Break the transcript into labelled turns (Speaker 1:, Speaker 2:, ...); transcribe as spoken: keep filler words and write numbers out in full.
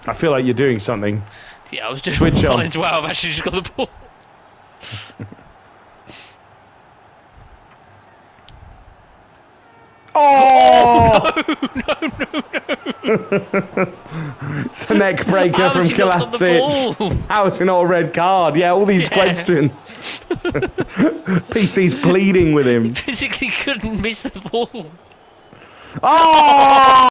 Speaker 1: I feel like you're doing something.
Speaker 2: Yeah, I was doing
Speaker 1: Switch on.
Speaker 2: mine as well. I've actually just got the ball.
Speaker 1: Oh!
Speaker 2: Oh no, no, no, no.
Speaker 1: It's a neck breaker
Speaker 2: How
Speaker 1: from
Speaker 2: has he not got the
Speaker 1: Kolasinac.
Speaker 2: ball?
Speaker 1: How is it not a red card? Yeah, all these
Speaker 2: Yeah.
Speaker 1: questions. P C's pleading with him.
Speaker 2: He physically couldn't miss the ball.
Speaker 1: Oh!